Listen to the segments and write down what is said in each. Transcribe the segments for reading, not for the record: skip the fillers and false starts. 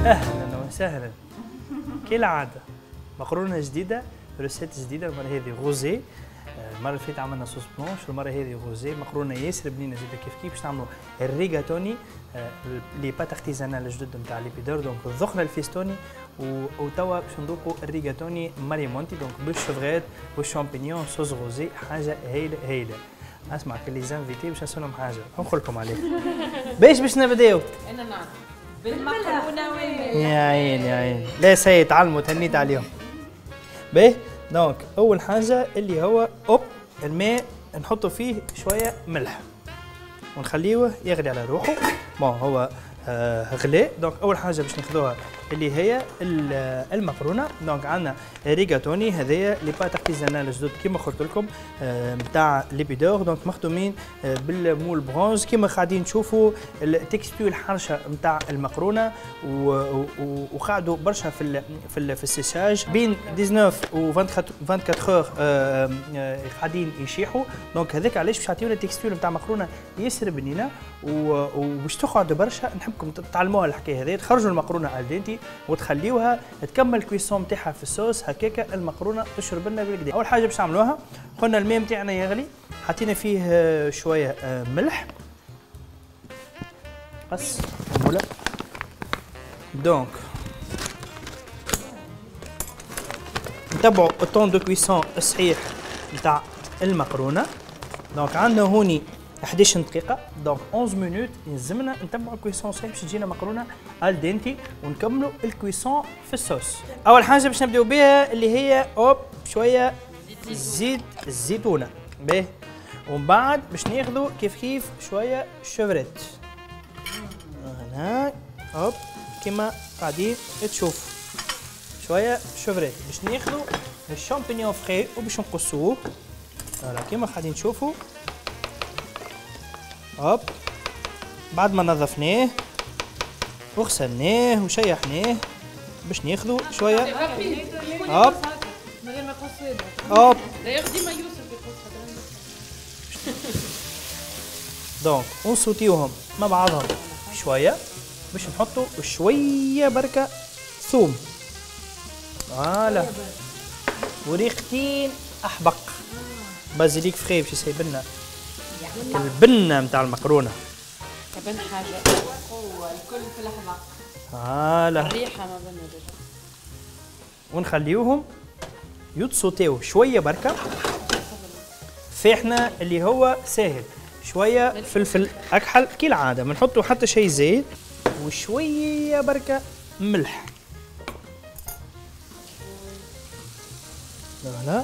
اهلا وسهلا كالعاده مقرونه جديده روسيت جديده المره هذه غوزي. المره اللي فاتت عملنا صوص بلونش والمره هذه غوزي مقرونه ياسر بنينه زيده كيف باش نعملوا الريغاتوني لي بات ارتيزانال الجدد نتاع ليبيدور. دونك ذقنا الفيستوني وتوا باش نذوقوا الريغاتوني ماريمونتي دونك بالشوفغيت والشامبينيون صوص غوزي حاجه هايله. اسمع كل لي زانفيتي باش نسولهم حاجه نقول لكم عليه. باش نبداو؟ انا نعرف بالمقرونه والماء. يا عيني يا عيني لا سي تعلموا تهنيت عليهم. باهي دونك اول حاجه اللي هو الماء نحطوا فيه شويه ملح ونخليه يغلي على روحه. بون هو غلاء. دونك اول حاجه باش ناخذوها اللي هي المقرونه. دونك عندنا ريغاتوني هذايا لي بات ارتيزانال جدد كيما قلت لكم نتاع ليبيدور. دونك مخدومين بالمول برونز كيما قاعدين تشوفوا التكستور الحرشه نتاع المقرونه وقعدوا برشا في السيشاج بين 19 و 24 اور قاعدين يشيحوا. دونك هذاك علاش باش يعطيونا التكستور نتاع مقرونه ياسر بنينه وباش تقعدوا برشا. نحبكم تتعلموها الحكايه هذه تخرجوا المقرونه الدنتي وتخليوها تكمل الكويسون نتاعها في الصوص هكاكا المقرونه تشرب لنا بالكدا. اول حاجه باش نعملوها قلنا الماء نتاعنا يغلي حطينا فيه شويه ملح بس مولا. دونك نتبعوا الطون دو كويسون الصحيح نتاع المقرونه. دونك عندنا هوني 11 دقيقة. دونك 11 مينوت يلزمنا نتبعوا الكويسون صحيح باش تجينا مقرونة الدنتي ونكملوا الكويسون في الصوص. أول حاجة باش نبداو بها اللي هي شوية زيت الزيتونة. باهي ومن بعد باش ناخذوا كيف شوية شوفريت. هنا كيما قاعدين تشوفوا شوية شوفريت باش ناخذوا الشامبينيون فري وباش نقصوه. فوالا كيما قاعدين تشوفوا. بعد ما نظفناه وغسلناه وشيحناه باش ناخذوا شويه من غير ما يقص لا ياخذ ما يوسف يقص. دونك ونسوتيوهم مع بعضهم شويه باش نحطوا شويه بركه ثوم. فوالا وريختين احبق بازيليك فري باش يسيب لنا البنه نتاع المقرونه. كبن حاجه قوه الكل في لحظه. فوالا الريحه ما بنا ديجا. ونخليوهم يتسوتيو شويه بركه. فاحنا اللي هو ساهل شويه فلفل اكحل كالعاده ما نحطوا حتى شيء زيت وشويه بركه ملح. فوالا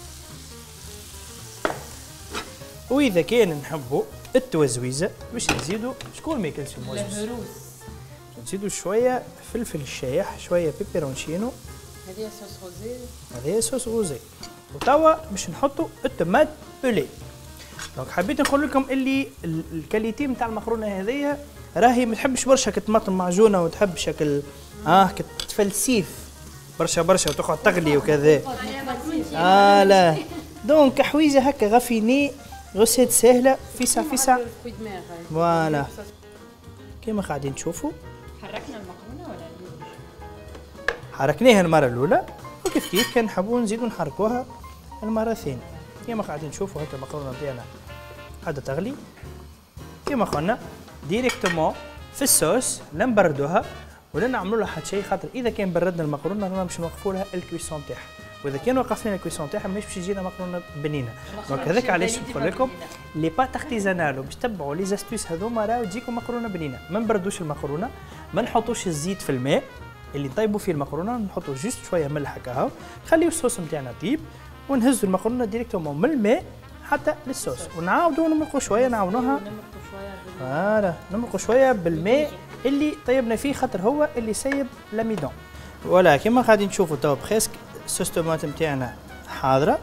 واذا كان نحبوا التوزويزه باش نزيدوا شكون ما ياكلش الموز نزيدوا شويه فلفل شايح شويه بيبرونشينو. هذه صوص غوزي. هذه صوص غوزي. وتوا باش نحطوا الطماط بولي. دونك حبيت نقول لكم اللي الكاليتي نتاع المقرونه هذيا راهي ما تحبش برشا كطماطم معجونه وتحب شكل كتفلسيف برشا وتقعد تغلي وكذا. لا دونك حويجه هكا غافيني غسيت سهله فيسع. فوالا كيما قاعدين تشوفوا حركنا المقرونه ولا حركناها المره الاولى وكيف كان نحبوا نزيدوا نحركوها المره الثانيه. كيما قاعدين تشوفوا هكا المقرونه نتاعنا قاعده تغلي كيما قلنا ديريكتومون في الصوص لا نبردوها ولا نعملوا لها حتى شيء خاطر اذا كان بردنا المقرونه رانا باش نوقفوا لها الكويسون تاعها واذا كان وقفنا الكويسون تاعها مش باش تجينا مقرونه بنينه. دونك هذاك علاش نقول لكم لي بات ارتيزانال باش تتبعوا لي زاستوس هذوما راهو تجيكم مقرونه بنينه. ما نبردوش المقرونه ما نحطوش الزيت في الماء اللي نطيبوا فيه المقرونه نحطوا جوست شويه ملح هكا هاو نخليو الصوص نتاعنا طيب ونهزوا المقرونه ديريكتومون من الماء حتى للصوص ونعاودوا نمرقوا شويه نعاونوها. فوالا نمرقوا شويه بالماء اللي طيبنا فيه خاطر هو اللي سيب لاميدون. فوالا كيما قاعدين تشوفوا توا بريسك صوص طوماط نتاعنا حاضره.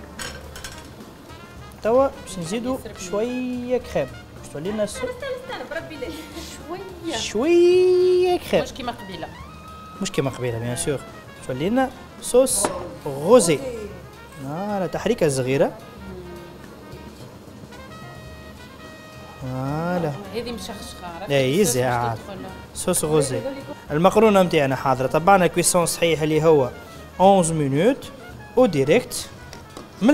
توا باش نزيدوا شويه كريم باش تولي لنا استنى بربي لا شويه كريم مش كيما قبيله بيان سور باش تولي لنا صوص غوزي. فوالا تحريكه صغيره. فوالا. هذه مشخشخه عرفت. اي يزي عاد صوص غوزي. المقرونه نتاعنا حاضره، طبعنا كويسون صحيح اللي هو 11 مينوت وديريكت من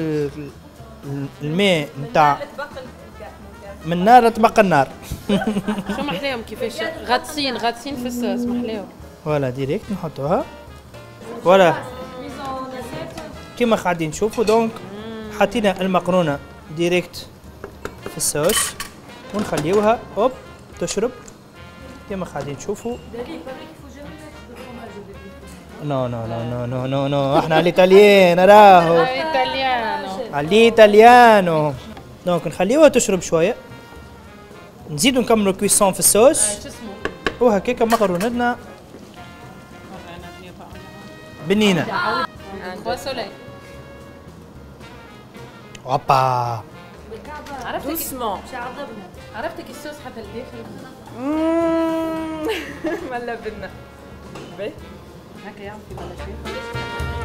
الماء نتاع من نار تبقى النار. شو محلاهم كيفاش غاطسين في الصوص محلاهم. فوالا ديريكت نحطوها فوالا كيما قاعدين نشوفوا. دونك حطينا المقرونه ديريكت في الصوص ونخليوها اوب تشرب كيما قاعدين تشوفوا. نو نو نو نو نو نو نو احنا الايطاليان راهو الايطاليانو. دونك نخليوها تشرب شويه، نزيدو نكملو كويسون في الصوص وهكاكا مقرونتنا بنينه. اوبا عرفتك الصوص حتى الداخل. ملا بدنا هكا يعمل في بلا شيء.